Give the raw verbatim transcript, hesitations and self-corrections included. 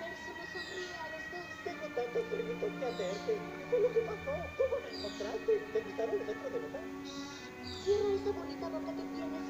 ver, solo sonríe a los dos. Tengo tantas preguntas que hacerte. ¿Qué fue lo que pasó? ¿Cómo me encontraste? ¿Te gustaron los centros de mesa? Cierra esa bonita boca que tienes